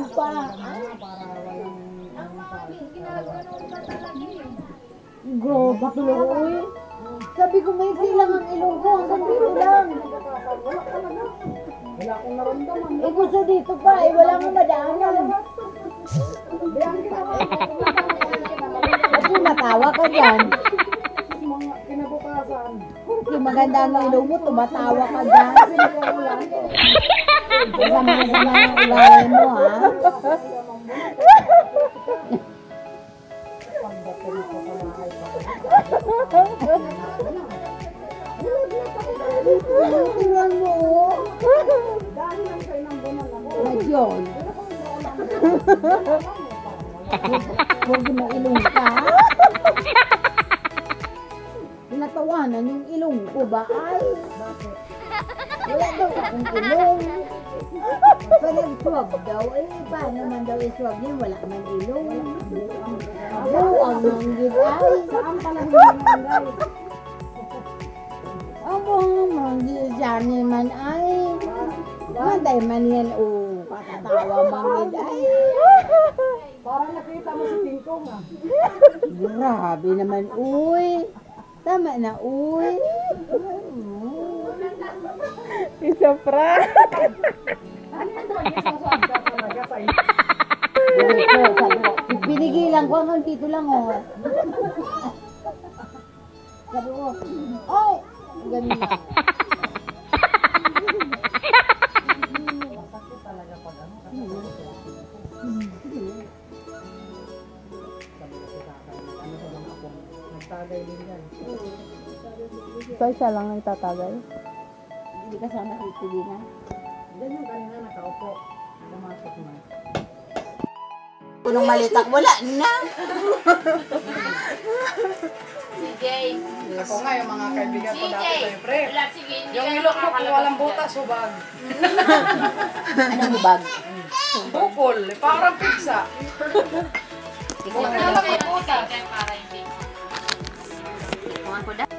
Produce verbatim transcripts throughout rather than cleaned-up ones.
pa. Grabe tuloy. Sabi ko may silang ang ilong ko. Hanggang dito lang. Wala akong naramdaman. Eh kung sa dito pa, eh wala nga madaanan. Kasi matawa ka dyan. Mga kinabukasan. Yung maganda ng ilong mo, tumatawa ka dyan. Masama-sama ang ugali mo, ha? Tingnan mo. Dahil lang kayo ng bunan ako. Wag yun. Huwag mo ilong ka. Natawanan yung ilong ko ba ay? Wala daw akong ilong. Pag nag-swab daw, eh paano man daw i-swab yun? Wala man ilong. Buang manggid ay. Saan pala hindi naman guys? Abo manggid dyan man ay. Maday man yan o. Katatawa manggid ay. Parang nakita mo si Tingkong ah. Grabe naman, uy. Tama na, uy. Isa pra. Ano yung pag-isasan ka talaga sa inyo? Ito, sabi ko, pinigilan ko hanggang dito lang, oh. Sabi ko, ay! Ganun na. Masakit talaga pag ano. Nagtagay din yan. So, siya lang nagtatagay. Hindi kasama si Tigina. Yan yung kanina nakaupo. Pumasok na. Punong malitak, wala na. C J. Ako nga yung mga kaibigan ko C J. dati sa'yo, pre. Wala, sige. Hindi Yung ka ilok mo kung makakalabas walang dyan. butas, hubag. Anong hubag? Bukol, eh, parang pizza. Ikaw Wala na. lang may butas. Para hindi. Kung ako da.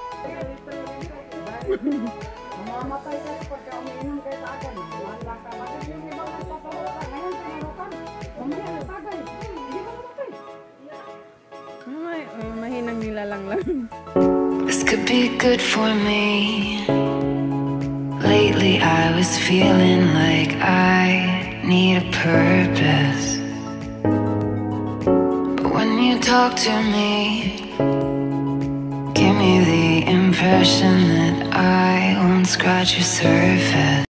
Mamamatay ka rin pagka umiinom kayo sa akin. Wala ka. Bakit yung ibang nagpapawala? Ngayon, pinarukan. Mamaya, nagtagay. Hindi ka namatay. Ay, ay, mahinang nilalang lang. This could be good for me. Lately I was feeling like I need a purpose. But when you talk to me, give me the impression that I won't scratch your surface.